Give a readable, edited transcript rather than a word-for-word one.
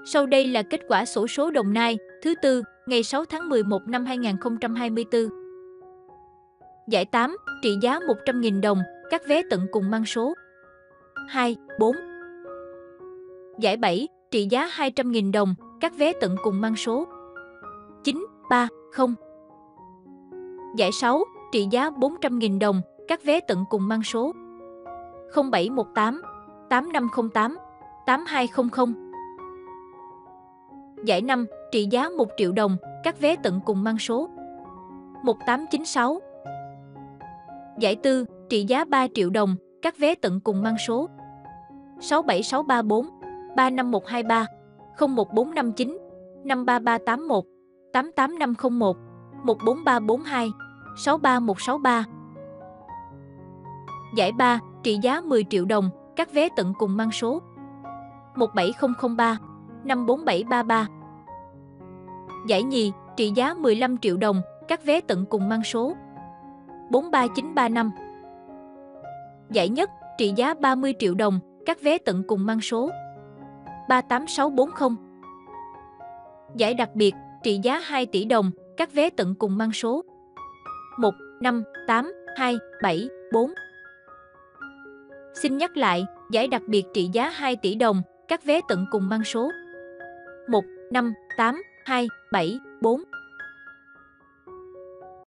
Sau đây là kết quả xổ số Đồng Nai thứ tư ngày 6 tháng 11 năm 2024. Giải 8, trị giá 100.000 đồng, các vé tận cùng mang số 2, 4. Giải 7, trị giá 200.000 đồng, các vé tận cùng mang số 9, 3, 0. Giải 6, trị giá 400.000 đồng, các vé tận cùng mang số 0718 8508 8200. Giải 5, trị giá 1 triệu đồng, các vé tận cùng mang số 1896. Giải 4, trị giá 3 triệu đồng, các vé tận cùng mang số 67634 35123 01459 53381 88501 14342 63163. Giải 3, trị giá 10 triệu đồng, các vé tận cùng mang số 17003 54733. Giải nhì, trị giá 15 triệu đồng, các vé tận cùng mang số 43935. Giải nhất, trị giá 30 triệu đồng, các vé tận cùng mang số 38640. Giải đặc biệt, trị giá 2 tỷ đồng, các vé tận cùng mang số 158274. Xin nhắc lại, giải đặc biệt trị giá 2 tỷ đồng, các vé tận cùng mang số 158274.